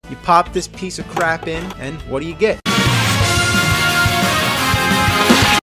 You pop this piece of crap in, and what do you get?